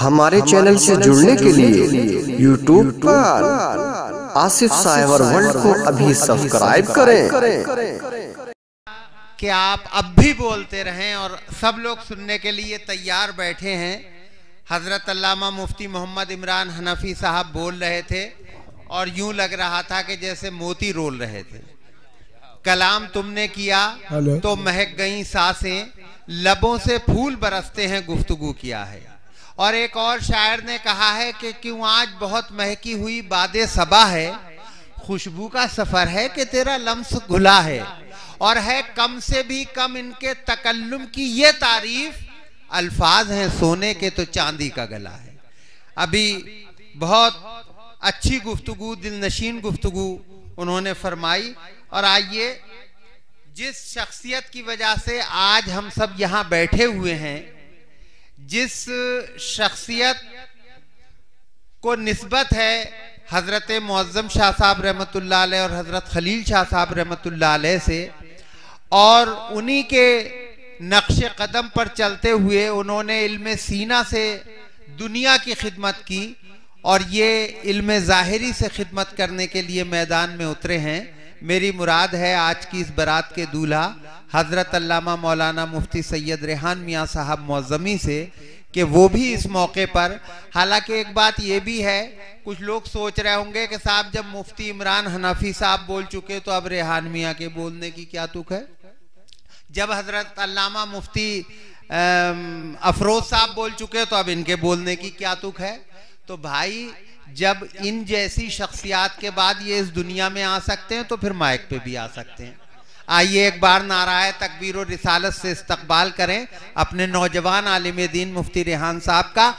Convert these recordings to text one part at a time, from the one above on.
हमारे चैनल से जुड़ने के लिए यूट्यूब पर आसिफ साइबर वर्ल्ड को अभी सब्सक्राइब करें। कि आप अब भी बोलते रहें और सब लोग सुनने के लिए तैयार बैठे हैं। हजरत अल्लामा मुफ्ती मोहम्मद इमरान हनफी साहब बोल रहे थे और यूं लग रहा था कि जैसे मोती रोल रहे थे। कलाम तुमने किया तो महक गई सांसें, लबों से फूल बरसते हैं गुफ्तगू किया है। और एक और शायर ने कहा है कि क्यों आज बहुत महकी हुई बादे सबा है, खुशबू का सफर है कि तेरा लम्स घुला है। और है कम से भी कम इनके तकल्लुम की ये तारीफ, अल्फाज हैं सोने के तो चांदी का गला है। अभी बहुत अच्छी गुफ्तगू, दिलनशीन गुफ्तगू उन्होंने फरमाई। और आइए, जिस शख्सियत की वजह से आज हम सब यहाँ बैठे हुए हैं, जिस शख्सियत को निस्बत है हजरत मुअज्जम शाह साहब रहमतुल्लाह अलैह और हजरत खलील शाह साहब रहमतुल्लाह अलैह से, और उन्हीं के नक्शे कदम पर चलते हुए उन्होंने इल्म सीना से दुनिया की खिदमत की और ये इल्म ज़ाहिरी से खिदमत करने के लिए मैदान में उतरे हैं। मेरी मुराद है आज की इस बारात के दूल्हा हजरत अल्लामा मौलाना मुफ्ती सैयद रेहान मियाँ साहब मुअज़्ज़मी से, कि वो भी इस मौके पर, हालांकि एक बात ये भी है, कुछ लोग सोच रहे होंगे कि साहब जब मुफ्ती इमरान हनफी साहब बोल चुके तो अब रेहान मियाँ के बोलने की क्या तुक है। जब हजरत अल्लामा मुफ्ती अफरोज साहब बोल चुके तो अब इनके बोलने की क्या तुक है। तो भाई, जब इन जैसी शख्सियात के बाद ये इस दुनिया में आ सकते हैं तो फिर माइक पे भी आ सकते हैं। आइए एक बार नाराए तकबीर और रिसालत से इस्तकबाल करें अपने नौजवान आलिम दीन मुफ्ती रेहान साहब का।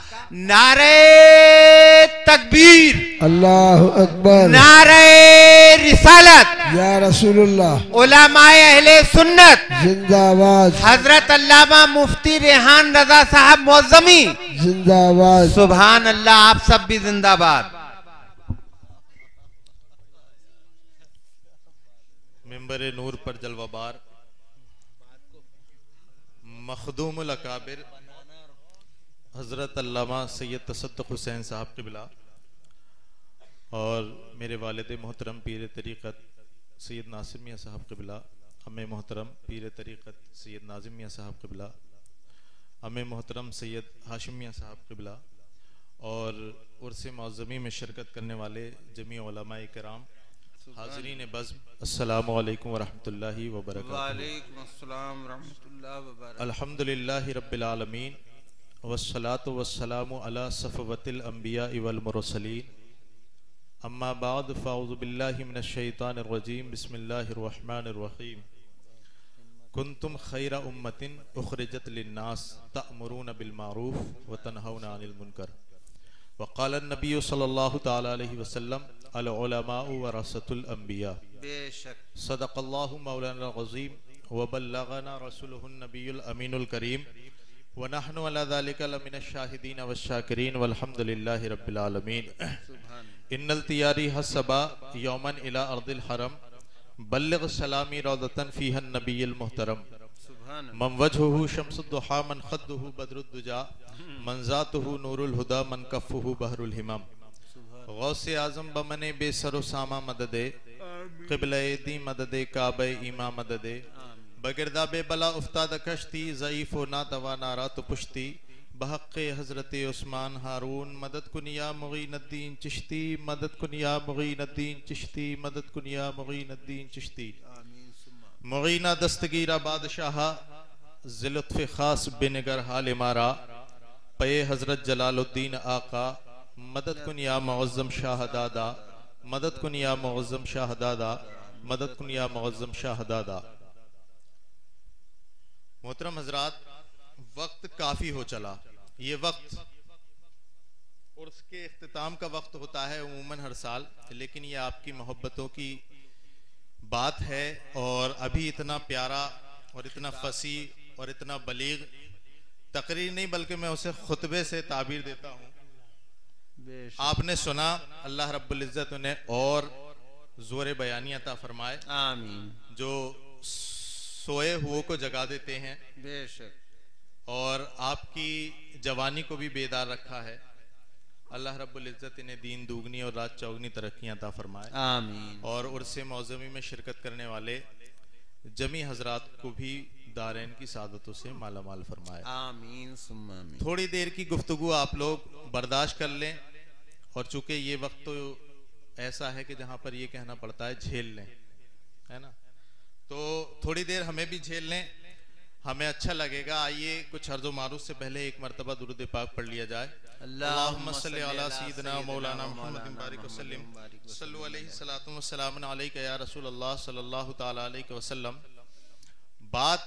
नारे तकबीर, अल्लाहु अकबर, नारे रिसालत, या रसूलुल्लाह, उलमाए अहले सुन्नत जिंदाबाद, हजरत अल्लामा मुफ्ती रेहान रजा साहब मुअज़्ज़मी जिंदाबाद, सुभान अल्लाह, आप सब भी जिंदाबाद। मिंबर नूर पर जलवाबार मखदूमुल अकाबिर हज़रत अल्लामा सैयद तसद्दुक़ हुसैन साहब क़िबला और मेरे वालिद मोहतरम पीर तरीक़त सैयद नासिर मियाँ साहब क़िबला, अम्मे मोहतरम पीर तरीक़त सैयद नाज़िम मियाँ साहब क़िबला, अम्मे मोहतरम सैयद हाशिम मियाँ साहब क़िबला और उर्स मुअज़्ज़मी में शिरकत करने वाले जमी उलमाए किराम, हाज़रीन बज़्म, अस्सलामु अलैकुम व रहमतुल्लाहि व बरकातुहू। वालेकुम अस्सलाम व रहमतुल्लाहि व बरकातुहू। अल्हम्दुलिल्लाहि रब्बिल आलमीन वस्सलातु वस्सलामु अला सफ़वतिल अंबिया वल मुरसलीन, अम्मा बाद फ़अऊज़ु बिल्लाहि मिनश शैतानिर रजीम, बिस्मिल्लाहिर रहमानिर रहीम। कुंतुम खैरा उम्मतिन उखरिजत लिन्नास तअमुरूना बिल मारूफ व तनहौना अनिल मुनकर वक़ाल नबी सल्लल्लाहु तआला अलैहि वसल्लम अल उलमाउ वरसतुल अंबिया। बेशक सदक़ल्लाहु मौलाना अज़ीम व बल्लगना रसूलुहुन नबियुल अमीनुल करीम व नहनु अला ज़ालिका लमिनश शाहिदीन वश्शाकिरीन वल्हम्दुलिल्लाहि रब्बिल आलमीन। इन्नल तियारी हस्सबा यौमन इला अर्दिल हरम बल्लिग सलामी रौदतन फ़ीहन नबियुल मुहतरम मन वजहुहु शम्सुद्दुहा मन खद्दुहु बद्रुद्दुजा मन ज़ातुहु नूरुल हुदा मन कफ़्फ़ुहु बहरुल हिमम गौसे आज़म बमने बेसरो सामा मददे क़िबले दी मददे काबे ईमा मददे बगिरदा बेबला उफ्ताद कश्ती ज़ईफ़ो ना तवा नारा तो पुश्ती बहक़्क़े हज़रत उस्मान हारून मदद कुनिया मुग़ीनुद्दीन चिश्ती मदद कुनिया मुग़ीनुद्दीन चिश्ती मदद कुनिया मुग़ीनुद्दीन चिश्ती मुग़ीना दस्तगीरा बादशाह ज़िलुत्फ़ ख़ास बेनिगर हाल मारा पे हज़रत जलालुद्दीन आका मदद कुनिया मुअज़्ज़म शाह दादा मदद कुनिया मुअज़्ज़म शाह दादा मदद कुनिया मुअज़्ज़म शाह दादा। मोहतरम हजरात, वक्त काफ़ी हो चला। ये वक्त उर्स के इख्तिताम का वक्त होता है उमूमन हर साल, लेकिन ये आपकी मोहब्बतों की बात है और अभी इतना प्यारा और इतना फसी और इतना बलीग तकरीर नहीं बल्कि मैं उसे खुतबे से ताबीर देता हूँ। आपने सुना, अल्लाह रब्बुल इज़्ज़त उन्हें और ज़ोर बयानी अता फरमाए, आमीन। जो सोए हुओं को जगा देते हैं, बेशक और आपकी जवानी को भी बेदार रखा है। अल्लाह रब्बुल इज़्ज़त इन्हें दीन दुगनी और रात चौगनी तरक्कियां अता फरमाए। आमीन। और उर्से मौज़मी में शिरकत करने वाले जमी हजरात को भी दारैन की सादतों से माला माल फरमाए। आमीन सुम्मा आमीन। थोड़ी देर की गुफ्तगू आप लोग बर्दाश्त कर लें, और चूंकि ये वक्त तो ऐसा है कि जहां पर ये कहना पड़ता है झेल लें, है ना, तो थोड़ी देर हमें भी झेल लें, हमें अच्छा लगेगा। आइए कुछ अर्ज़ो मारूफ से पहले एक मरतबा दुरूद पाक पढ़ लिया जाए। अल्लाहुम्मा सल्ली अला सय्यिदिना मौलाना मुहम्मदिन बारिक वसल्लिम सल्लु अलैहि सलातु वस्सलाम अलैका या रसूल अल्लाह सल्लल्लाहु तआला अलैहि वसल्लम। बात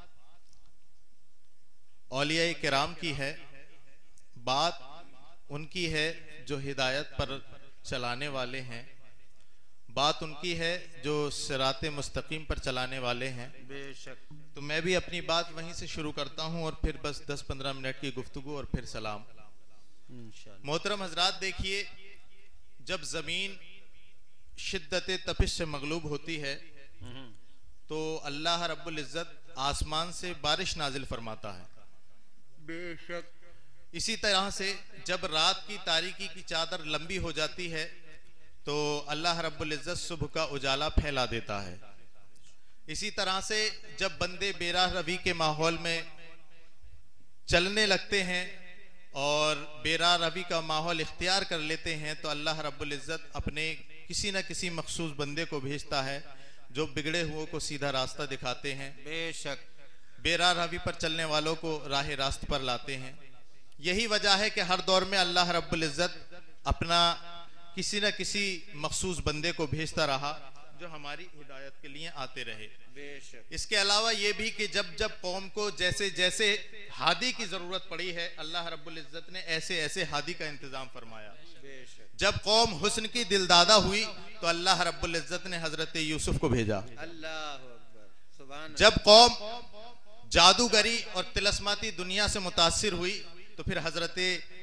औलिया किराम की है, बात उनकी है जो हिदायत पर चलाने वाले हैं, बात उनकी है जो सिराते मुस्तकीम पर चलाने वाले हैं। बेशक। तो मैं भी अपनी बात वहीं से शुरू करता हूं, और फिर बस 10-15 मिनट की गुफ्तगू और फिर सलाम। मोहतरम हजरात, देखिए, जब जमीन शिद्दत तपिश से मगलूब होती है तो अल्लाह रब्बुल इज़्ज़त आसमान से बारिश नाजिल फरमाता है। बेशक। इसी तरह से जब रात की तारीकी की चादर लंबी हो जाती है तो अल्लाह रब्बुल इज़्ज़त सुबह का उजाला फैला देता है। इसी तरह से जब बंदे बेराह रवी के माहौल में चलने लगते हैं और बेराह रवी का माहौल इख्तियार कर लेते हैं तो अल्लाह रब्बुल इज़्ज़त अपने किसी न किसी मखसूस बंदे को भेजता है जो बिगड़े हुओं को सीधा रास्ता दिखाते हैं। बेशक। बेराह रवी पर चलने वालों को राह रास्त पर लाते हैं। यही वजह है कि हर दौर में अल्लाह रब्बुल इज़्ज़त अपना किसी न किसी मखसूस बंदे को भेजता रहा जो हमारी हिदायत के लिए आते रहे। बेशक। इसके अलावा ये भी कि जब जब कौम को जैसे जैसे हादी की जरूरत पड़ी है अल्लाह रब्बुल इज़्ज़त ने ऐसे ऐसे हादी का इंतजाम फरमाया। बेशक। जब कौम हुस्न की दिलदादा हुई तो अल्लाह रब्बुल इज़्ज़त ने हजरत यूसुफ को भेजा। अल्लाहु अकबर। सुभान। जब कौम जादूगरी और तिलस्माती दुनिया से मुतासिर हुई तो फिर हजरत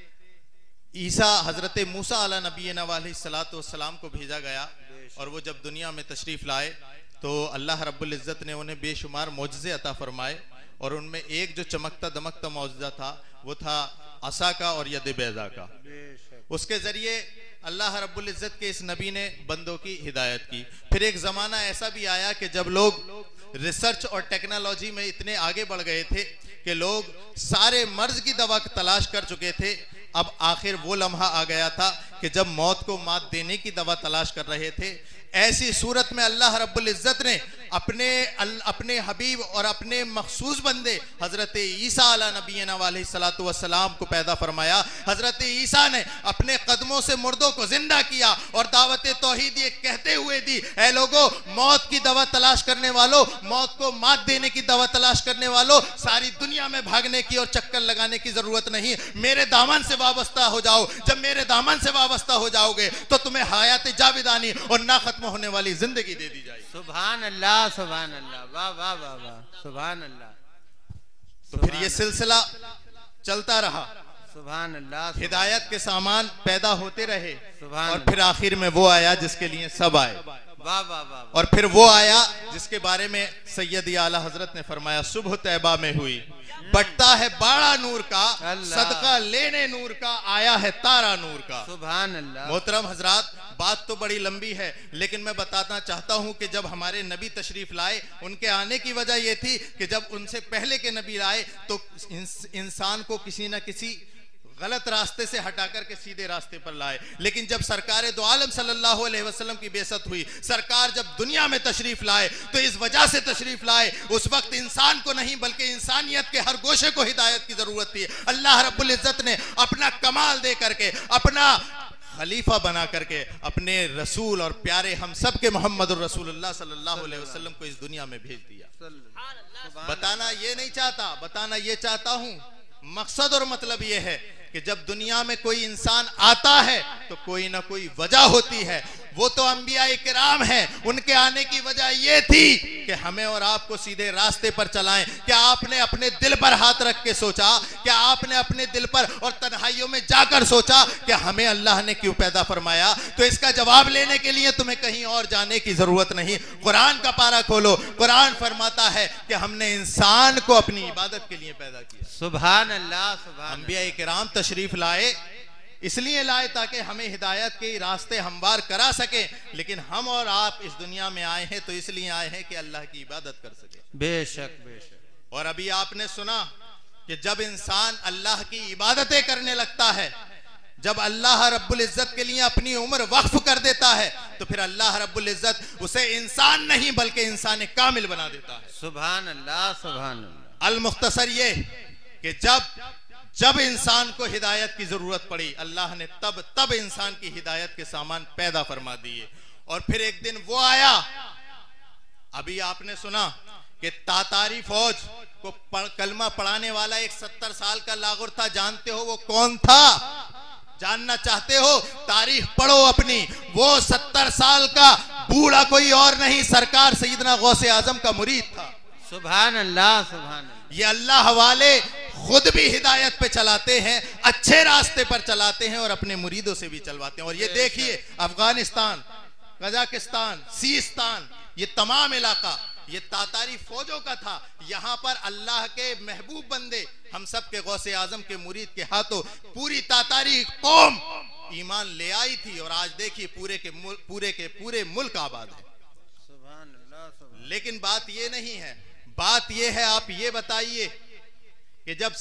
ईसा हजरत मूसा अला नबीना अलैहिस्सलातु वस्सलाम को भेजा गया, और वो जब दुनिया में तशरीफ लाए तो अल्लाह रब्बुल इज़्ज़त ने उन्हें बेशुमार मौजज़े अता फरमाए, और उनमें एक जो चमकता दमकता मौजज़ा था वो था असा का और यद बैज़ा का। उसके जरिए अल्लाह रब्बुल इज़्ज़त के इस नबी ने बंदों की हिदायत की। फिर एक ज़माना ऐसा भी आया कि जब लोग रिसर्च और टेक्नोलॉजी में इतने आगे बढ़ गए थे कि लोग सारे मर्ज की दवा तलाश कर चुके थे। अब आखिर वो लम्हा आ गया था कि जब मौत को मात देने की दवा तलाश कर रहे थे। ऐसी सूरत में अल्लाह रब्बुल इज़्ज़त ने अपने हबीब और अपने मखसूस बंदे हजरत ईसा अला नबीना अलैहिस्सलातु वस्सलाम को पैदा फरमाया। हजरत ईसा ने अपने कदमों से मुर्दों को जिंदा किया और दावत तौहीद ये कहते हुए दी, ऐ लोगों, मौत की दवा तलाश करने वालों, मौत को मात देने की दवा तलाश करने वालों, सारी दुनिया में भागने की और चक्कर लगाने की जरूरत नहीं, मेरे दामन से वाबस्ता हो जाओ। जब मेरे दामन से वाबस्ता हो जाओगे तो तुम्हें हयात जाविदानी और ना खत्म होने वाली जिंदगी दे दी जाएगी। सुभान अल्लाह, सुभान अल्लाह, वाह वाह वाह वाह, सुभान अल्लाह। तो फिर ये सिलसिला चलता रहा, सुभान अल्लाह। हिदायत के सामान पैदा होते रहे, सुभान और फिर आखिर में वो आया जिसके लिए सब आए। वाह वाह वाह। और फिर वो आया जिसके बारे में सैयद आला हजरत ने फरमाया, सुबह तैबा में हुई, बटता है बाड़ा नूर का, सदका लेने नूर का, आया है तारा नूर का। सुभान अल्लाह। मोहतरम हजरात, बात तो बड़ी लंबी है, लेकिन मैं बताना चाहता हूं कि जब हमारे नबी तशरीफ लाए, उनके आने की वजह यह थी कि जब उनसे पहले के नबी आए तो इंसान को किसी न किसी गलत रास्ते से हटाकर के सीधे रास्ते पर लाए। लेकिन जब सरकार दो आलम सल्लल्लाहु अलैहि वसल्लम की बेइज्जत हुई, सरकार जब दुनिया में तशरीफ लाए तो इस वजह से तशरीफ लाए, उस वक्त इंसान को नहीं बल्कि इंसानियत के हर गोशे को हिदायत की जरूरत थी। अल्लाह रब्बुल इज़्ज़त ने अपना कमाल दे करके, अपना खलीफा बना करके, अपने रसूल और प्यारे हम सब के मोहम्मद रसूलुल्लाह सल्लल्लाहु अलैहि वसल्लम को इस दुनिया में भेज दिया। बताना ये नहीं चाहता, बताना ये चाहता हूं, मकसद और मतलब ये है कि जब दुनिया में कोई इंसान आता है तो कोई ना कोई वजह होती है। वो तो अंबिया इकराम हैं। उनके आने की वजह ये थी कि हमें और आपको सीधे रास्ते पर चलाएं। क्या आपने अपने दिल पर हाथ रख के सोचा? क्या आपने अपने दिल पर और तन्हाइयों में जाकर सोचा कि हमें अल्लाह ने क्यों पैदा फरमाया? तो इसका जवाब लेने के लिए तुम्हें कहीं और जाने की जरूरत नहीं। कुरान का पारा खोलो, कुरान फरमाता है कि हमने इंसान को अपनी इबादत के लिए पैदा किया। सुभान अल्लाह, सुभान। अंबिया इकराम तशरीफ लाए, इसलिए लाए ताकि हमें हिदायत के रास्ते हमवार करा सके। लेकिन हम और आप इस दुनिया में आए हैं तो इसलिए आए हैं कि अल्लाह की इबादत कर सके। बेशक बेशक। और अभी आपने सुना कि जब इंसान अल्लाह की इबादतें करने लगता है, जब अल्लाह रब्बुल इज्जत के लिए अपनी उम्र वक्फ कर देता है, तो फिर अल्लाह रब्बुल इज्जत उसे इंसान नहीं बल्कि इंसान कामिल बना देता है। सुभान अल्लाह, सुभान अल्लाह। अल मुख्तसर ये कि जब इंसान को हिदायत की जरूरत पड़ी, अल्लाह ने तब इंसान की हिदायत के सामान पैदा फरमा दिए। और फिर एक दिन वो आया, अभी आपने सुना कि तातारी फौज को कलमा पढ़ाने वाला एक 70 साल का लागुर था। जानते हो वो कौन था? जानना चाहते हो? तारीख पढ़ो अपनी। वो 70 साल का बूढ़ा कोई और नहीं, सरकार सैयदना गौसे आजम का मुरीद था। सुभान अल्लाह, सुभान अल्लाह। ये अल्लाह वाले खुद भी हिदायत पे चलाते हैं, अच्छे रास्ते पर चलाते हैं और अपने मुरीदों से भी चलवाते हैं। और ये देखिए, अफगानिस्तान, कजाकिस्तान, सिस्तान, ये तमाम इलाका ये तातारी फौजों का था। यहाँ पर अल्लाह के महबूब बंदे, हम सब के गौसे आजम के मुरीद के हाथों पूरी तातारी कौम ईमान ले आई थी। और आज देखिए पूरे मुल्क आबाद है। सुभान अल्लाह, सुभान। लेकिन बात ये नहीं है, बात ये है, आप ये बताइए कि जब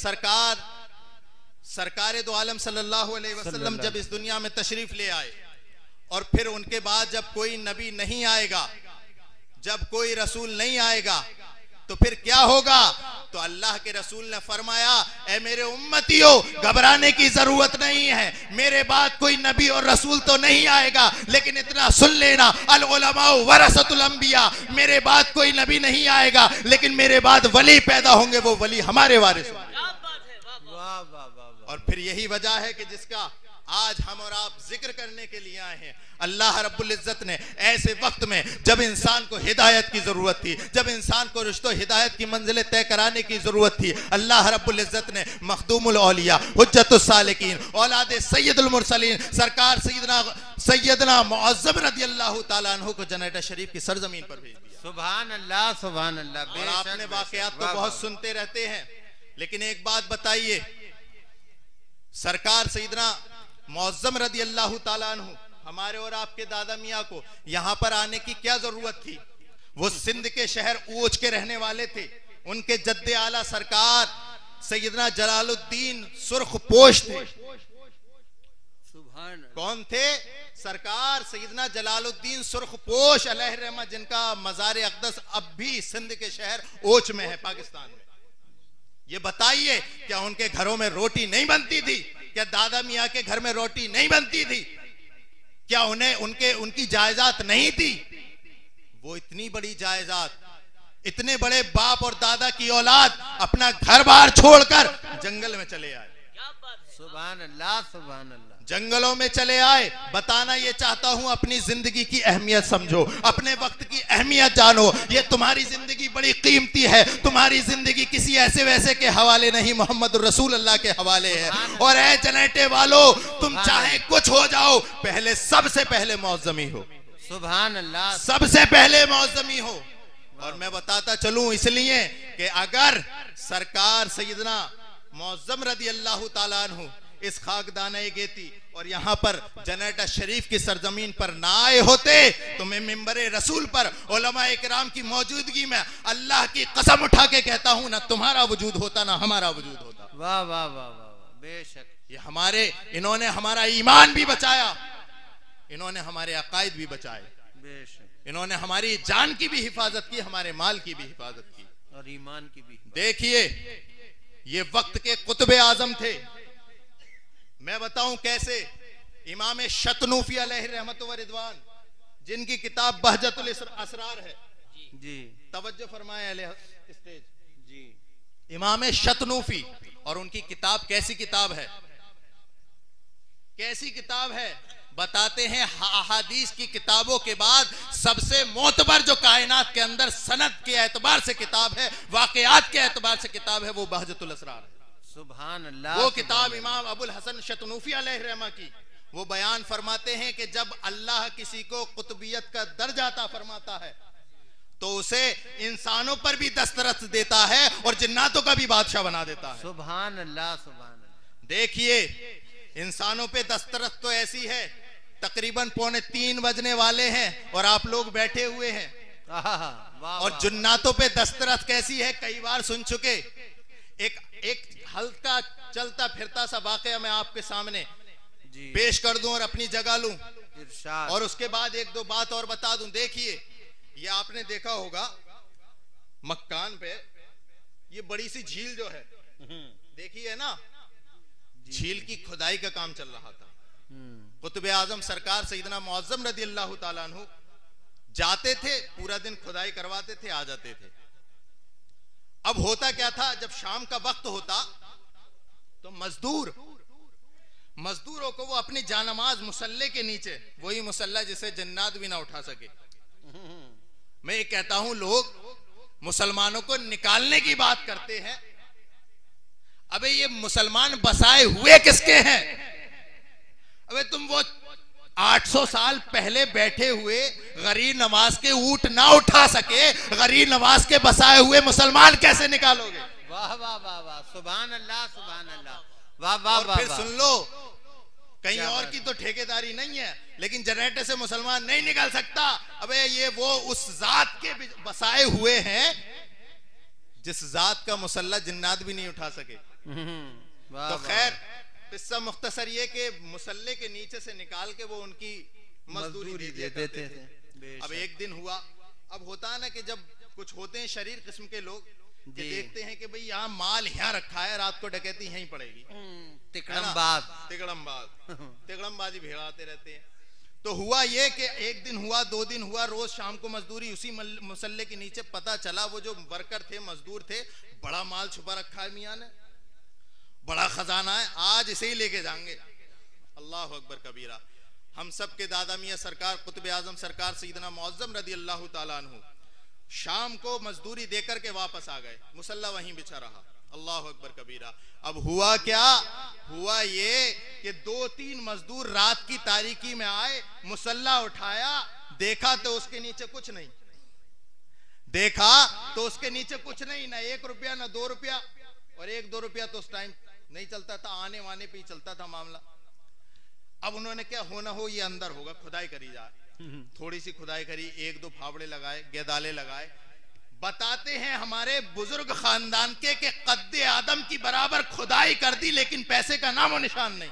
सरकार दो आलम सल्लल्लाहु अलैहि वसल्लम जब इस दुनिया में तशरीफ ले आए और फिर उनके बाद जब कोई नबी नहीं आएगा, जब कोई रसूल नहीं आएगा, तो फिर क्या होगा? तो अल्लाह के रसूल ने फरमाया, ए मेरे उम्मतियों, घबराने की जरूरत नहीं है, मेरे बाद कोई नबी और रसूल तो नहीं आएगा, लेकिन इतना सुन लेना, अल उलमाउ वरसतुल अंबिया, मेरे बाद कोई नबी नहीं आएगा, लेकिन मेरे बाद वली पैदा होंगे, वो वली हमारे वारिस होंगे। और फिर यही वजह है कि जिसका आज हम और आप जिक्र करने के लिए आए हैं। अल्लाह रब्बुल इज्जत ने ऐसे वक्त में जब इंसान को हिदायत की जरूरत थी, जब इंसान को रुश्तो हिदायत की मंजिलें तय कराने की जरूरत थी, अल्लाह रब्बुल इज्जत ने मखदूमुल औलिया, हुज्जतुस सालिकीन, औलादे सैयदुल मुरसलीन, सरकार सैयदना मुअज्जम रदियल्लाहु ताला अन्हु को जन्नत शरीफ की सरजमीन पर भेज दिया। सुभान अल्लाह, सुभान अल्लाह। और आपने वाकयात तो बहुत सुनते रहते हैं, लेकिन एक बात बताइए, सरकार सैयदना मुअज्जम रदियल्लाहु ताला अन्हु हमारे और आपके दादा मियाँ को यहाँ पर आने की क्या जरूरत थी? वो सिंध के शहर ऊंच के रहने वाले थे। उनके जद्दे आला सरकार सैयदना जलालुद्दीन सुर्खपोश थे। कौन थे? सरकार सैयदना जलालुद्दीन सुर्खपोश अलैहि रहमत, जिनका मज़ार अक़दस अब भी सिंध के शहर ओच में है, पाकिस्तान में। ये बताइए, क्या उनके घरों में रोटी नहीं बनती थी? क्या दादा मियाँ के घर में रोटी नहीं बनती थी? क्या उनकी जायदाद नहीं थी? वो इतनी बड़ी जायदाद, इतने बड़े बाप और दादा की औलाद अपना घर बार छोड़कर जंगल में चले आए। सुभान अल्लाह, सुभान अल्लाह। जंगलों में चले आए। बताना ये चाहता हूं, अपनी जिंदगी की अहमियत समझो, अपने वक्त की अहमियत जानो। ये तुम्हारी जिंदगी बड़ी कीमती है। तुम्हारी जिंदगी किसी ऐसे वैसे के हवाले नहीं, मोहम्मद रसूल अल्लाह के हवाले है। और ऐ जनेटे वालों, तुम चाहे कुछ हो जाओ, पहले सबसे पहले मौज़मी हो। सुभान अल्लाह, सबसे पहले मौज़मी हो। और मैं बताता चलूं इसलिए कि अगर सरकार सैयदना मुअज्जम रदियल्लाहु ताला अन्हु इस खाकदाने गेती और यहाँ पर जन्नत शरीफ की सरजमीन पर ना आए होते, तो मैं मिंबरे रसूल पर उलमा इकराम की मौजूदगी में अल्लाह की कसम उठा के कहता हूँ, ना तुम्हारा वजूद होता ना हमारा वजूद होता। वाह वाह वाह वाह, बेशक। ये इन्होंने हमारा ईमान भी बचाया, इन्होंने हमारे अकायद भी बचाए, बेशक। इन्होंने हमारी जान की भी हिफाजत की, हमारे माल की भी हिफाजत की और ईमान की भी। देखिए, ये वक्त के कुतुब आजम थे। मैं बताऊं कैसे। इमाम शतनूफी अलैहि रहमत व रिदवान, जिनकी किताब बहजतुल असरार है, जी तवज्जो फरमाए अहले स्टेज जी। इमाम शतनूफी, और उनकी किताब कैसी किताब है, कैसी किताब है। बताते हैं अहादीस की किताबों के बाद सबसे मोतबर जो कायनात के अंदर सनद के एतबार से किताब है, वाकयात के एतबार से किताब है, वो बहजतुल असरार है। सुभान अल्लाह। वो किताब इमाम अबुल हसन शतनूफी अलैहिर्रहमा की, वो बयान फरमाते हैं कि जब अल्लाह किसी को कुतुबियत का दर्जा अता फरमाता है तो उसे इंसानों पर भी दस्तरस देता है और जिन्नातों का भी बादशाह बना देता है। सुभान अल्लाह, सुभान अल्लाह। देखिए इंसानों पे दस्तरस तो ऐसी है, तकरीबन 2:45 बजने वाले हैं और आप लोग बैठे हुए हैं। और जिन्नातों पे दस्तरस कैसी है कई बार सुन चुके। एक हल्का चलता फिरता सा वाकया मैं आपके सामने पेश कर दूं और अपनी जगह लूं, और उसके बाद एक दो बात और बता दूं। देखिए ये आपने देखा होगा मक्कान पे ये बड़ी सी झील जो है, देखिए ना, झील की खुदाई का काम चल रहा था। कुतुब आजम सरकार सैयदना मुअज्जम रदी अल्लाह ताला अन्हु जाते थे, पूरा दिन खुदाई करवाते थे, आ जाते थे। अब होता क्या था, जब शाम का वक्त होता तो मजदूरों को वो अपनी जानमाज मुसल्ले के नीचे, वही मुसल्ला जिसे जन्नात भी ना उठा सके, मैं ये कहता हूं लोग मुसलमानों को निकालने की बात करते हैं। अबे ये मुसलमान बसाए हुए किसके हैं? अबे तुम वो 800 साल पहले बैठे हुए गरीब नवाज के ऊंट ना उठा सके, गरीब नवाज के बसाए हुए मुसलमान कैसे निकालोगे? वाह वाह वाह वाह, सुभान अल्लाह, सुभान अल्लाह, वाह वाह वाह। फिर सुन लो, कहीं और की तो ठेकेदारी नहीं है, लेकिन जनरेटर से मुसलमान नहीं निकाल सकता। अबे ये वो उस जात के बसाए हुए हैं जिस जात का मुसल्ला जिन्नात भी नहीं उठा सके। तो खैर किस्सा मुख्तसर ये कि मुसल्ले के नीचे से निकाल के वो उनकी मजदूरी दे देते थे। अब एक दिन हुआ, अब होता है ना कि जब कुछ होते हैं शरीर किस्म के लोग कि देखते हैं कि भाई यहाँ माल यहाँ रखा है, रात को डकैती यहीं पड़ेगी, तिकड़मबाजी भेड़ाते रहते हैं। तो हुआ ये कि एक दिन हुआ, 2 दिन हुआ, रोज शाम को मजदूरी उसी मुसल्ले के नीचे। पता चला वो जो वर्कर थे, मजदूर थे, बड़ा माल छुपा रखा है मियां ने, बड़ा खजाना है, आज इसे ही लेके जाएंगे। अल्लाह अकबर कबीरा। हम सब के दादा मियां सरकार कुतुब आजम सरकार सैयदना मुअज्जम रदी अल्लाह ताला अन्हु शाम को मजदूरी देकर के वापस आ गए, मुसल्ला वहीं बिछा रहा। अल्लाह अकबर कबीरा। अब हुआ क्या, हुआ ये कि 2-3 मजदूर रात की तारीकी में आए, मुसल्ला उठाया, देखा तो उसके नीचे कुछ नहीं, देखा तो उसके नीचे कुछ नहीं, ना 1 रुपया ना 2 रुपया, और 1-2 रुपया तो उस टाइम नहीं चलता था, आने वाने पे ही चलता था मामला। अब उन्होंने क्या होना हो ये अंदर होगा, खुदाई करी जाए। थोड़ी सी खुदाई करी, 1-2 फावड़े लगाए, गेदाले लगाए। बताते हैं हमारे बुजुर्ग खानदान के कि कद्दे आदम की बराबर खुदाई कर दी, लेकिन पैसे का नामो निशान नहीं।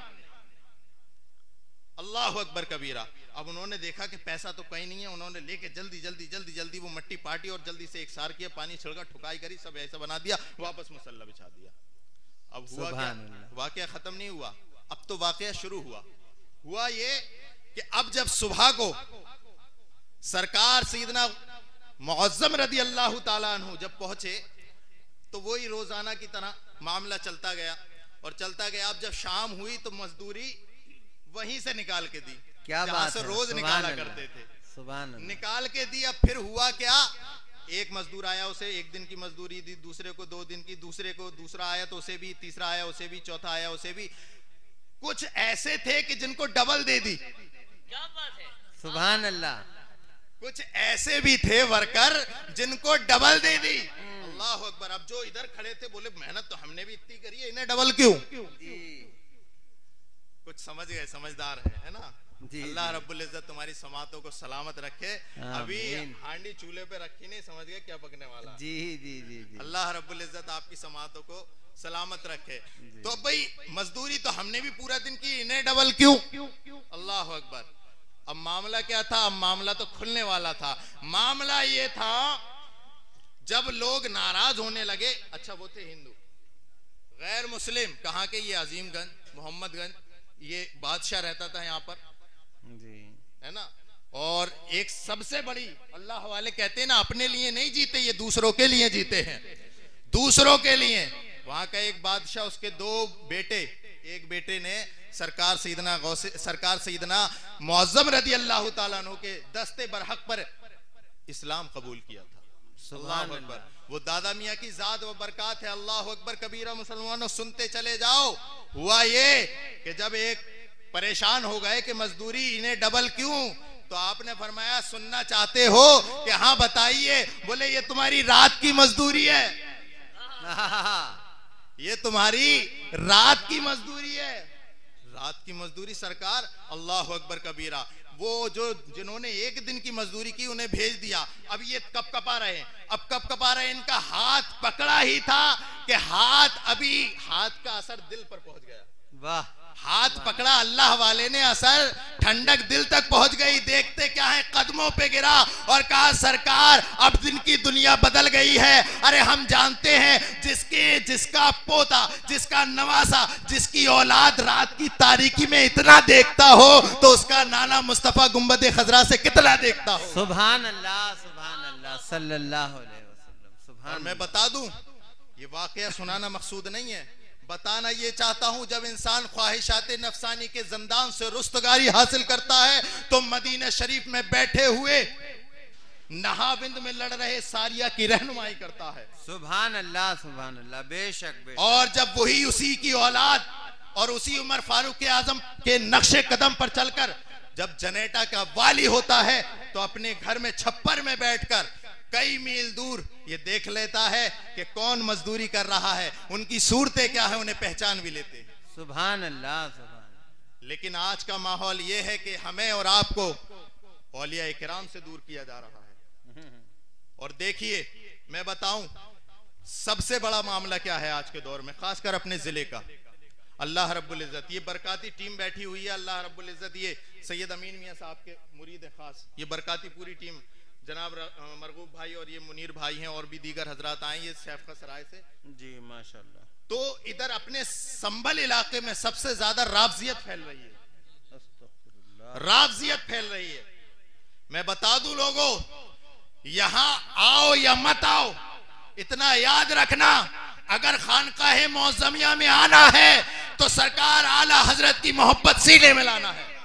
अल्लाह अकबर कबीरा। अब उन्होंने देखा कि पैसा तो कहीं नहीं है, उन्होंने लेके जल्दी वो मट्टी पाटी और जल्दी से एक सार किया, पानी छिड़का, ठुकाई करी, सब ऐसा बना दिया, वापस मुसल्ला बिछा दिया। अब हुआ क्या, वाकया खत्म नहीं हुआ, अब तो वाकया शुरू हुआ। हुआ ये कि अब जब सुबह को सरकार सैयदना मुअज्जम रदी अल्लाह ताला अन्हु जब पहुंचे तो वही रोजाना की तरह मामला चलता गया और चलता गया। अब जब शाम हुई तो मजदूरी वहीं से निकाल के दी, क्या जहां से रोज निकाला करते थे, निकाल के दी। अब फिर हुआ क्या, एक मजदूर आया, उसे 1 दिन की मजदूरी दी, दूसरे को 2 दिन की, दूसरे को दूसरा आया तो उसे भी, तीसरा आया उसे भी, चौथा आया उसे भी। कुछ ऐसे थे कि जिनको डबल दे दी, क्या बात है, सुभान अल्लाह। कुछ ऐसे भी थे वर्कर जिनको डबल दे दी। अल्लाह अकबर। अब जो इधर खड़े थे बोले मेहनत तो हमने भी इतनी करी है, इन्हें डबल क्यों? कुछ समझ गए, समझदार है ना। अल्लाह रब्बुल इज्जत तुम्हारी समातों को सलामत रखे। अभी हांडी चूल्हे पे रखी नहीं, समझ गए क्या पकने वाला। जी जी जी जी। अल्लाह रब्बुल इज्जत आपकी समातों को सलामत रखे। तो भाई मजदूरी तो हमने भी पूरा दिन की, इन्हें डबल क्यों? अल्लाह अकबर। अब मामला क्या था, अब मामला तो खुलने वाला था। मामला ये था जब लोग नाराज होने लगे, अच्छा वो थे हिंदू, गैर मुस्लिम, कहाँ के, ये अजीमगंज, मोहम्मदगंज, ये बादशाह रहता था यहाँ पर जी, है ना। और एक सबसे बड़ी, अल्लाह वाले कहते हैं ना, अपने लिए नहीं जीते ये, दूसरों के लिए जीते हैं, दूसरों के लिए। वहां का एक बादशाह, उसके 2 बेटे, एक बेटे ने सरकार सैयदना मुअज्जम रदी अल्लाह ताला अन्हु के दस्ते बरहक पर इस्लाम कबूल किया था। सुभान अल्लाह। वो दादा मियाँ की जात व बरकत है। अल्लाह अकबर कबीरा। मुसलमानों सुनते चले जाओ। हुआ ये कि जब एक परेशान हो गए कि मजदूरी इन्हें डबल क्यों, तो आपने फरमाया सुनना चाहते हो कि हाँ बताइए। बोले ये तुम्हारी रात की मजदूरी है, ये तुम्हारी रात की मजदूरी है। रात की मजदूरी सरकार। अल्लाह अकबर कबीरा। वो जो जिन्होंने एक दिन की मजदूरी की उन्हें भेज दिया, अब ये कब कपा रहे हैं, अब कब कपा रहे हैं। इनका हाथ पकड़ा ही था कि हाथ का असर दिल पर पहुंच गया। वाह। हाथ पकड़ा अल्लाह वाले ने, असर ठंडक दिल तक पहुंच गई। देखते क्या है, कदमों पे गिरा और कहा सरकार अब दिन की दुनिया बदल गई है। अरे हम जानते हैं जिसका पोता, जिसका नवासा, जिसकी औलाद रात की तारीकी में इतना देखता हो तो उसका नाना मुस्तफा गुंबद खजरा से कितना देखता हो। सुभान अल्लाह, सुभान अल्लाह, सल्लल्लाहु अलैहि वसल्लम। सुभान। मैं बता दूं, ये वाकया सुनाना मकसूद नहीं है, बताना ये चाहता हूं। जब इंसान ख्वाहिशात नफसानी के जंदान से रुस्तगारी हासिल करता है तो मदीना शरीफ में बैठे हुए नहाबिंद में लड़ रहे सारिया की रहनुमाई करता है। सुभान अल्लाह, सुभान अल्लाह। बेशक। और जब वही उसी की औलाद और उसी उमर फारूक आजम के नक्शे कदम पर चलकर जब जनेटा का वाली होता है तो अपने घर में छप्पर में बैठकर कई मील दूर ये देख लेता है कि कौन मजदूरी कर रहा है, उनकी सूरतें क्या है, उन्हें पहचान भी लेते हैं। सुभान अल्लाह, सुभान। लेकिन आज का माहौल ये है कि हमें और आपको औलिया इकराम से दूर किया जा रहा है। और देखिए मैं बताऊं सबसे बड़ा मामला क्या है आज के दौर में, खासकर अपने जिले का। अल्लाह रब्बुल इज्जत, ये बरकाती टीम बैठी हुई है। अल्लाह रब्बुल इज्जत ये सैयद अमीन मियां साहब के मुरीद खास, ये बरकाती पूरी टीम, जनाब मरगूब भाई और ये मुनीर भाई हैं और भी दीगर हजरात आए ये सैफका सराय से जी, माशाल्लाह। तो इधर अपने संभल इलाके में सबसे ज्यादा राफजियत फैल रही है, राफजियत फैल रही है। मैं बता दूं लोगों, यहां आओ या मत आओ, इतना याद रखना, अगर खानकाहे मौजमिया में आना है तो सरकार आला हजरत की मोहब्बत सीने में लाना है।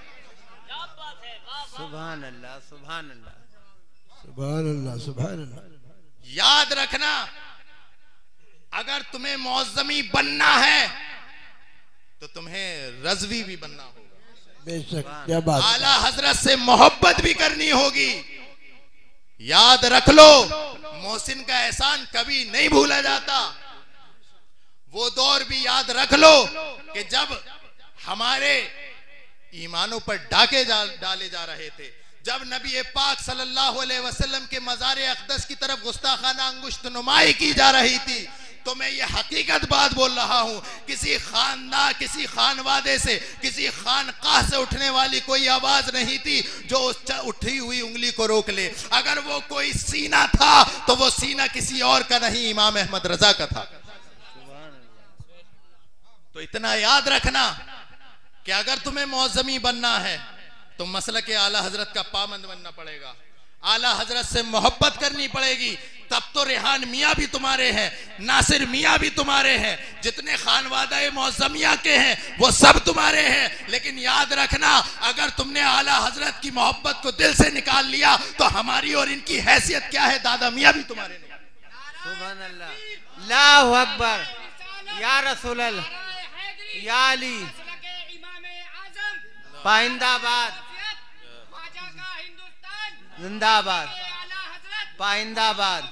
सुभान अल्लाह, सुभान अल्लाह, सुभान अल्लाह, सुभान अल्लाह। याद रखना, अगर तुम्हें मौजमी बनना है तो तुम्हें रजवी भी बनना होगा। बेशक, क्या बात। आला हजरत से मोहब्बत भी करनी होगी। याद रख लो, मोहसिन का एहसान कभी नहीं भूला जाता। वो दौर भी याद रख लो कि जब हमारे ईमानों पर डाके डाले जा रहे थे, जब नबी पाक सल्लल्लाहु अलैहि वसल्लम के मज़ार अक़दस की तरफ गुस्ताखाना अंगुश्त नुमाई की जा रही थी, तो मैं ये हकीकत बात बोल रहा हूँ, किसी खानदान, किसी खानवादे से, किसी खानकाह से उठने वाली कोई आवाज नहीं थी जो उस उठी हुई उंगली को रोक ले। अगर वो कोई सीना था तो वो सीना किसी और का नहीं, इमाम अहमद रजा का था। तो इतना याद रखना कि अगर तुम्हें मौजमी बनना है तो मसलक के आला हजरत का पाबंद बनना पड़ेगा, आला हजरत से मोहब्बत करनी पड़ेगी। तब तो रेहान मियाँ भी तुम्हारे हैं, नासिर मियाँ भी तुम्हारे हैं, जितने खानवादा मौजमिया के हैं वो सब तुम्हारे हैं। लेकिन याद रखना, अगर तुमने आला हजरत की मोहब्बत को दिल से निकाल लिया तो हमारी और इनकी हैसियत क्या है, दादा मियाँ भी तुम्हारे नहीं। सुभान अल्लाह, अल्लाहु अकबर, या रसूल अल्लाह, या अली, पाइंदाबाद, जिंदाबाद, पाइंदाबाद,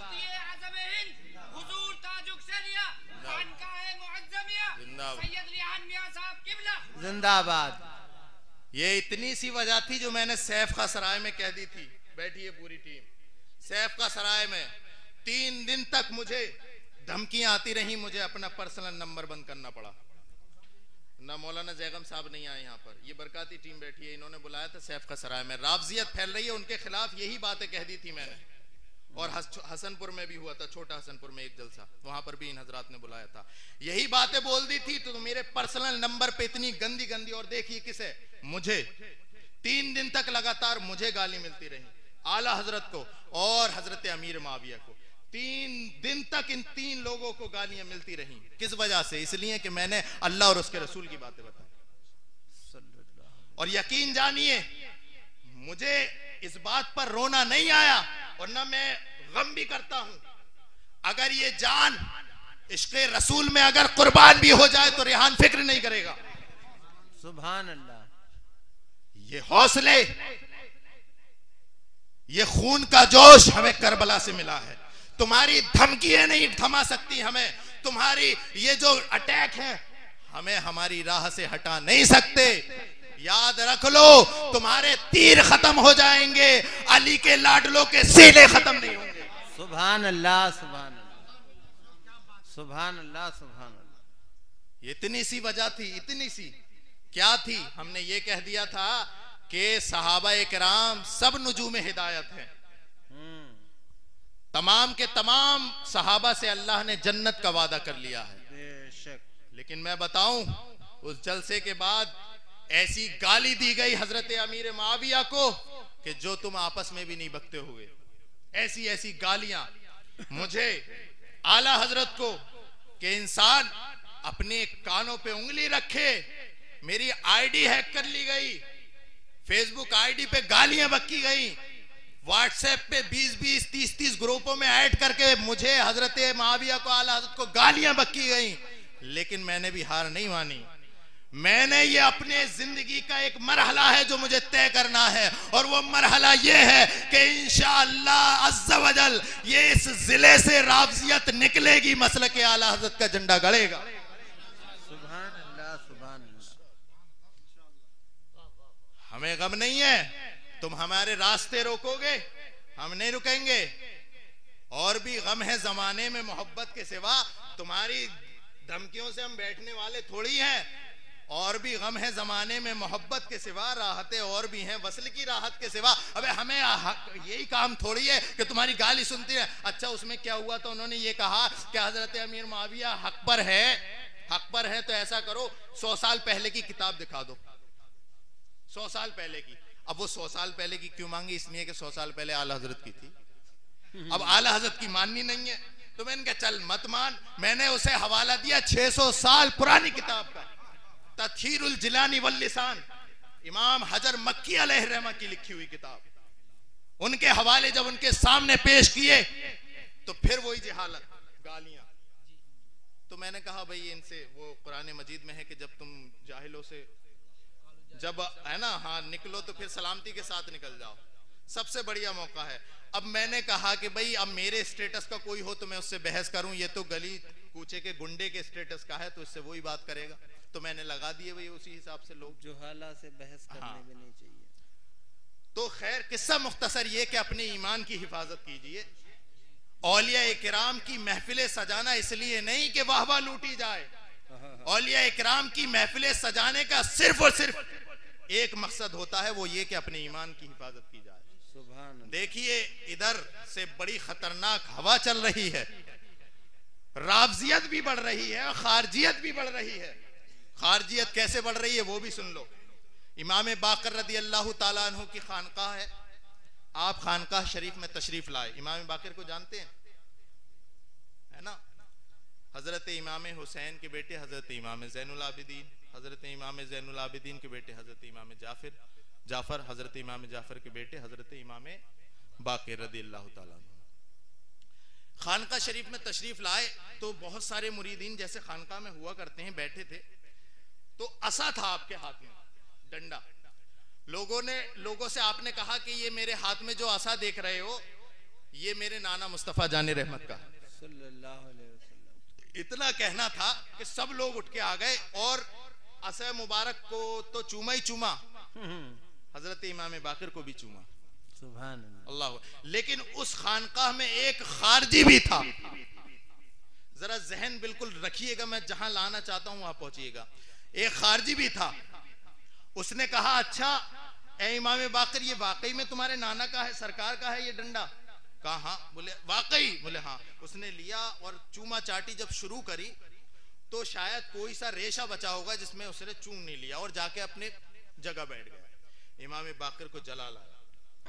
जिंदाबाद। ये इतनी सी वजह थी जो मैंने सैफ का सराय में कह दी थी। बैठी है पूरी टीम सैफ का सराय में। 3 दिन तक मुझे धमकियां आती रही, मुझे अपना पर्सनल नंबर बंद करना पड़ा। ना मौलाना जैगम साहब नहीं आए यहाँ पर, ये बरकाती टीम बैठी है, इन्होंने बुलाया था सैफ का सराय में। राफजियत फैल रही है, उनके खिलाफ यही बातें कह दी थी मैंने। और हसनपुर में भी हुआ था, छोटा हसनपुर में एक जलसा, वहां पर भी इन हजरात ने बुलाया था, यही बातें बोल दी थी। तो मेरे पर्सनल नंबर पे इतनी गंदी गंदी, और देखिए किसे, मुझे 3 दिन तक लगातार मुझे गाली मिलती रही, आला हजरत को और हजरत अमीर माविया को। 3 दिन तक इन 3 लोगों को गालियां मिलती रही। किस वजह से? इसलिए कि मैंने अल्लाह और उसके रसूल की बातें बताई। और यकीन जानिए मुझे इस बात पर रोना नहीं आया और ना मैं गम भी करता हूं। अगर ये जान इश्क़ रसूल में अगर कुर्बान भी हो जाए तो रेहान फिक्र नहीं करेगा। सुभान अल्लाह। ये हौसले, ये खून का जोश हमें करबला से मिला है। तुम्हारी धमकियां नहीं थमा सकती हमें, तुम्हारी ये जो अटैक है हमें हमारी राह से हटा नहीं सकते। याद रख लो, तुम्हारे तीर खत्म हो जाएंगे, अली के लाडलों के सीने खत्म नहीं होंगे। सुभान अल्लाह, सुभान अल्लाह, सुभान अल्लाह, सुभान अल्लाह। इतनी सी वजह थी, इतनी सी क्या थी? हमने ये कह दिया था कि सहाबा किराम सब नुजूम हिदायत हैं। तमाम के तमाम सहाबा से अल्लाह ने जन्नत का वादा कर लिया है। बेशक। लेकिन मैं बताऊं, उस जलसे के बाद ऐसी गाली दी गई हजरत अमीर मुआविया को कि जो तुम आपस में भी नहीं बकते हुए। ऐसी ऐसी गालियां मुझे आला हजरत को कि इंसान अपने कानों पे उंगली रखे। मेरी आईडी हैक कर ली गई, फेसबुक आईडी पे गालियां बकी गई, व्हाट्सएप पे 20-20, 30-30 ग्रुपों में ऐड करके मुझे हजरत मुआविया को, आला हजरत को गालियां बकी गई। लेकिन मैंने भी हार नहीं मानी। मैंने ये अपने जिंदगी का एक मरहला है जो मुझे तय करना है, और वो मरहला ये है कि इंशाअल्लाह अज़्ज़ा वजल ये इस जिले से रावजियत निकलेगी, मसलक के आला हजरत का झंडा गड़ेगा। सुभान अल्लाह, सुभान अल्लाह। हमें गम नहीं है, तुम हमारे रास्ते रोकोगे, हम नहीं रुकेंगे। और भी गम है जमाने में मोहब्बत के सिवा, तुम्हारी धमकियों से हम बैठने वाले थोड़ी हैं। और भी गम है जमाने में मोहब्बत के सिवा, राहतें और भी हैं वस्ल की राहत के सिवा। अबे हमें यही काम थोड़ी है कि तुम्हारी गाली सुनती है। अच्छा उसमें क्या हुआ? तो उन्होंने ये कहा कि हजरत अमीर मुआविया हक पर है, हक पर है, तो ऐसा करो 100 साल पहले की किताब दिखा दो, 100 साल पहले की। अब वो 100 साल पहले की क्यों मांगी? इसलिए कि 100 साल पहले आला हजरत की थी। अब आला हजरत की माननी नहीं है तो मैंने कहा चल मत मान। मैंने उसे हवाला दिया 600 साल पुरानी किताब का, तत्हीरुल जिलानी वल लिसान, इमाम हजर मक्की अलैहिर्रहमा की लिखी हुई किताब। उनके हवाले जब उनके सामने पेश किए तो फिर वही जहालत, गालियां। तो मैंने कहा भाई इनसे, वो कुरान मजीद में है कि जब तुम जाहिलों से जब है ना, हाँ निकलो तो फिर सलामती के साथ निकल जाओ, सबसे बढ़िया मौका है। अब मैंने कहा कि भाई अब मेरे स्टेटस का कोई हो तो मैं उससे बहस करूं, ये तो गली कूचे के गुंडे के स्टेटस का है तो इससे वही बात करेगा। तो मैंने लगा दिए भाई उसी हिसाब से लोग जो हाला से बहस करने हाँ। भी नहीं चाहिए। तो खैर किस्सा मुख्तसर ये कि अपने ईमान की हिफाजत कीजिए। औलिया इकराम की महफिलें सजाना इसलिए नहीं कि वाहवा लूटी जाए, औलिया इकराम की महफिलें सजाने का सिर्फ और सिर्फ एक मकसद होता है, वो ये कि अपने ईमान की हिफाजत की जाए। देखिए इधर से बड़ी खतरनाक हवा चल रही है, रावजियत भी बढ़ रही है और खारजियत भी बढ़ रही है। खारजियत कैसे बढ़ रही है वो भी सुन लो। इमाम बाकर रदी अल्लाह ताला अन्हु की खानकाह है, आप खानकाह शरीफ में तशरीफ लाए। इमाम बाकर को जानते हैं, है ना? हजरत इमाम हुसैन के बेटे हजरत इमाम ज़ैनुल आबिदीन, हजरत इमाम ज़ैनुल आबिदीन के बेटे हजरत इमाम जाफर, हजरत इमाम जाफर के बेटे हजरत इमाम बाकर रदी अल्लाह ताला अन्हु खानकाह शरीफ में तशरीफ लाए। तो बहुत सारे मुरीदीन जैसे खानकाह में हुआ करते हैं बैठे थे, तो असा था आपके हाथ में, डंडा। लोगों से आपने कहा कि ये मेरे हाथ में जो असा देख रहे हो ये मेरे नाना मुस्तफ़ा जाने रहमत का सल्लल्लाहु अलैहि वसल्लम। इतना कहना था कि सब लोग उठ के आ गए और असा मुबारक को तो चूमा ही चूमा, हजरत इमाम बाकर को भी चूमा। सुभान अल्लाह। लेकिन उस खानकाह में एक खारजी भी था, जरा जहन बिल्कुल रखिएगा, मैं जहां लाना चाहता हूं वहां पहुंचिएगा। एक खारजी भी था, उसने कहा अच्छा ए इमाम बाकर ये वाकई में तुम्हारे नाना का है, सरकार का है ये डंडा? कहा हाँ। बोले वाकई? बोले हाँ। उसने लिया और चूमा चाटी जब शुरू करी तो शायद कोई सा रेशा बचा होगा जिसमें उसने चूम नहीं लिया और जाके अपने जगह बैठ गया। इमाम बाकर को जलाल आया,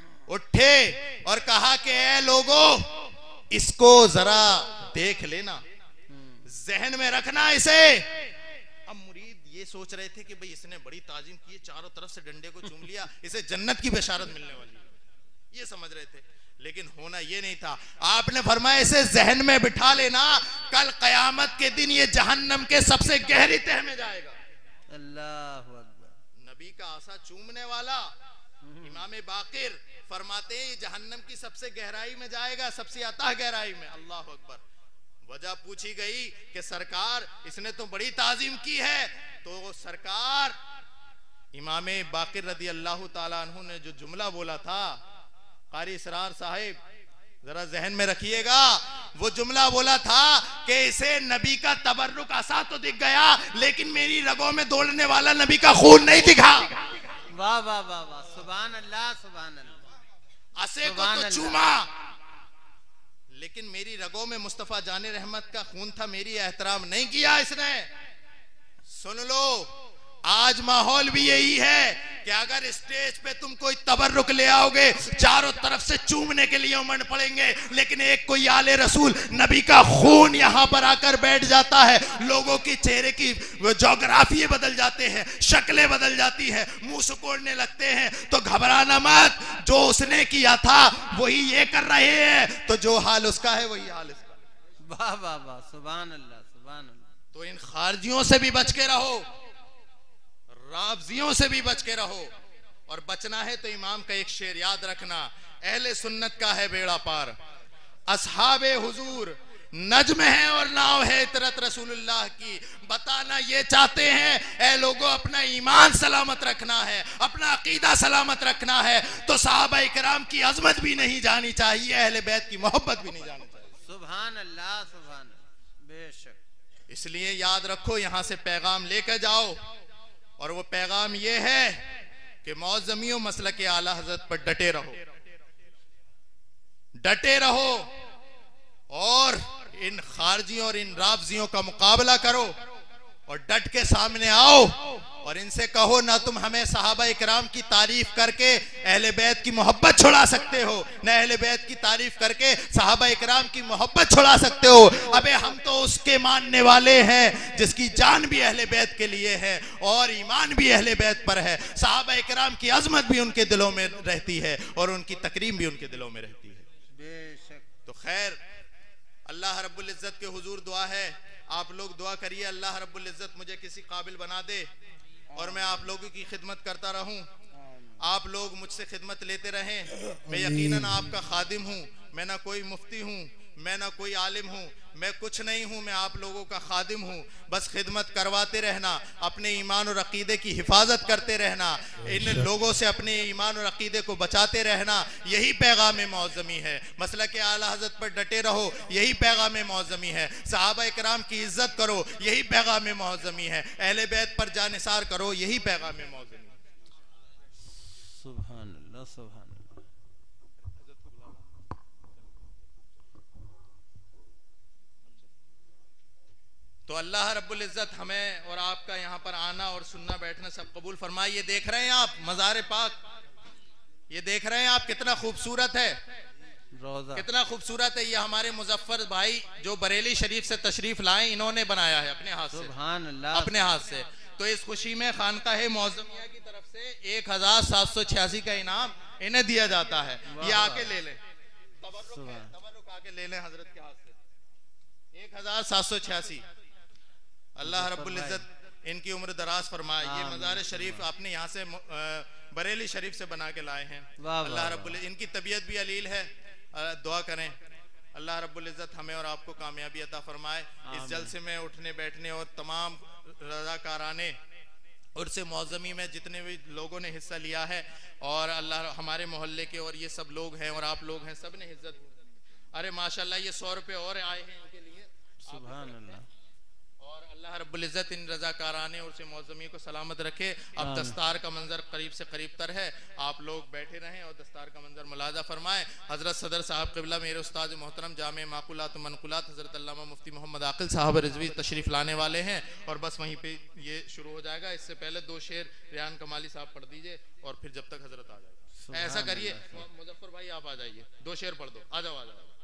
उठे और कहा कि ऐ लोगों इसको जरा देख लेना, जहन में रखना इसे। अब मुरीद ये सोच रहे थे कि भाई इसने बड़ी ताजीम की, चारों तरफ से डंडे को चूम लिया, इसे जन्नत की बशारत मिलने वाली है, ये समझ रहे थे। लेकिन होना ये नहीं था। आपने फरमाया इसे जहन में बिठा लेना, कल कयामत के दिन ये जहन्नम के सबसे गहरी तह में जाएगा। अल्लाहु अकबर। नबी का आसा चूमने वाला इमाम बाकिर फरमाते हैं ये जहन्नम की सबसे गहराई में जाएगा, सबसे अतः गहराई में। अल्लाह अकबर। वजह पूछी गई कि सरकार इसने तो बड़ी ताजीम की है, तो सरकार इमाम बाकिर रदी अल्लाह ताला अन्हु ने जो जुमला बोला था, कारी इसरार साहिब जरा जहन में रखिएगा, वो जुमला बोला था कि इसे नबी का तबर्रुक आसा तो दिख गया, लेकिन मेरी रगों में दौड़ने वाला नबी का खून नहीं दिखा। वाह वाह वाह वाह, सुभान अल्लाह सुभान अल्लाह। असे को तो चूमा, लेकिन मेरी रगों में मुस्तफा जाने रहमत का खून था, मेरी एहतराम नहीं किया इसने। सुन लो, आज माहौल भी यही है कि अगर स्टेज पे तुम कोई तबर्रुक ले आओगे, चारों तरफ से चूमने के लिए उमड़ पड़ेंगे, लेकिन एक कोई आले रसूल नबी का खून यहां पर आकर बैठ जाता है, लोगों की चेहरे की ज्योग्राफी बदल जाते हैं, शक्लें बदल जाती है, मुंह सुकोड़ने लगते हैं, तो घबराना मत, जो उसने किया था वही ये कर रहे हैं, तो जो हाल उसका है वही हाल इसका। वाह वाह वाह, सुभान अल्लाह सुभान अल्लाह। तो इन खारजियों से भी बच के रहो, रावजियों से भी बच के रहो, और बचना है तो इमाम का एक शेर याद रखना, अहले सुन्नत का है बेड़ा पार, असहाबे हुजूर नज्म है और नाव है इतरत रसूलुल्लाह की। बताना ये चाहते हैं ऐ लोगों, अपना ईमान सलामत रखना है, अपना अकीदा सलामत रखना है, तो सहाबा इकराम की अजमत भी नहीं जानी चाहिए, अहले बैत की मोहब्बत भी नहीं जानी चाहिए। सुभान अल्लाह सुभान अल्लाह, बेशक। इसलिए याद रखो, यहां से पैगाम लेकर जाओ, और वो पैगाम ये है कि मौज़मियों मसलक के आला हजरत पर डटे रहो, डटे रहो, और इन खारजियों और इन रावजियों का मुकाबला करो, और डट के सामने आओ, और इनसे कहो ना तुम हमें सहाबा इकराम की तारीफ करके अहले बैत की मोहब्बत छुड़ा सकते हो, न अहले बैत की तारीफ करके सहाबा इकराम की मोहब्बत छुड़ा सकते हो। अबे हम तो उसके मानने वाले हैं जिसकी जान भी अहले बैत के लिए है और ईमान भी अहले बैत पर है। सहाबा इकराम की अजमत भी उनके दिलों में रहती है और उनकी तकरीम भी उनके दिलों में रहती है। बेशक। तो खैर, अल्लाह रब्बुल इज्जत के हुजूर दुआ है, आप लोग दुआ करिए अल्लाह रब्बुल इज्जत मुझे किसी काबिल बना दे और मैं आप लोगों की खिदमत करता रहूं, आप लोग मुझसे खिदमत लेते रहें। मैं यकीनन आपका खादिम हूं, मैं ना कोई मुफ्ती हूं, मैं ना कोई आलिम हूं, मैं कुछ नहीं हूं, मैं आप लोगों का खादिम हूं। बस खिदमत करवाते रहना, अपने ईमान और अकीदे की हिफाजत करते रहना, इन लोगों से अपने ईमान और अकीदे को बचाते रहना, यही पैगाम मौज़मी है। मसलक के आला हज़रत पर डटे रहो, यही पैगाम मौज़मी है। सहाबा इकराम की इज्जत करो, यही पैगाम मौज़मी है। अहले बैत पर जानिसार करो, यही पैगाम मौज़मी है। सुभान अल्लाह सुभान अल्लाह। तो अल्लाह रब्बुल इज़्ज़त हमें और आपका यहाँ पर आना और सुनना बैठना सब कबूल फरमाए। ये देख रहे हैं आप मज़ार पाक, ये देख रहे हैं आप कितना खूबसूरत है, कितना खूबसूरत है। ये हमारे मुजफ्फर भाई जो बरेली शरीफ से तशरीफ लाए, इन्होंने बनाया है अपने हाथ से, सुभान अल्लाह, अपने हाथ से। तो इस खुशी में खानकाह मौज़मिया की तरफ से 1786 का इनाम इन्हें दिया जाता है। ये आके ले लें, तबर्रुक आके ले लें हजरत के हाथ से। 1786। अल्लाह रब्बुल इज़्ज़त इनकी उम्र दराज फरमाए। ये मज़ार शरीफ आपने यहाँ से बरेली शरीफ से बना के लाए हैं। अल्लाह रब्बुल, इनकी तबीयत भी अलील है, दुआ करें अल्लाह रब्बुल इज़्ज़त हमें और आपको कामयाबी अता फरमाए। इस जलसे में उठने बैठने और तमाम रज़ाकाराने उर्स मौज़मी में जितने भी लोगों ने हिस्सा लिया है, और अल्लाह हमारे मोहल्ले के और ये सब लोग हैं और आप लोग हैं, सब ने इज्जत। अरे माशाल्लाह, ये 100 रुपये और आए हैं इनके लिए, सुभान अल्लाह। और अल्लाह रब्बुल इज़्ज़त इन रज़ाकाराने और मौज़मी को सलामत रखे। अब दस्तार का मंजर करीब से करीब तर है, आप लोग बैठे रहें और दस्तार का मंजर मुलाजा फरमाएं। हज़रत सदर साहब क़िबला मेरे उस्ताद मोहतरम जामे माकुलात मनकुलात हज़रत अल्लामा मुफ्ती मोहम्मद आकिल साहब रिज़वी तशरीफ़ लाने वाले हैं, और बस वहीं पे ये शुरू हो जाएगा। इससे पहले 2 शेर रियान कमाली साहब पढ़ दीजिए, और फिर जब तक हज़रत आ जाएगा। ऐसा करिए मुजफ्फर भाई, आप आ जाइए, 2 शेर पढ़ दो, आ जाओ आ जाओ।